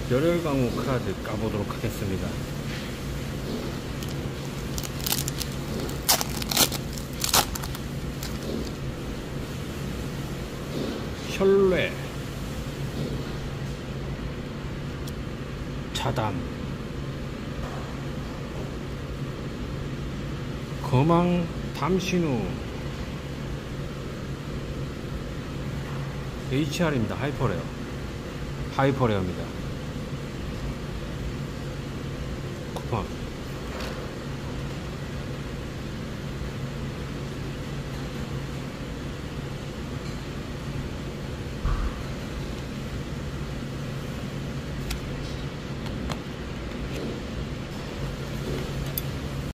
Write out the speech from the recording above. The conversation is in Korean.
열혈강호 카드 까보도록 하겠습니다. 혈뢰, 자담, 거망 담신우, HR입니다. 하이퍼레어입니다.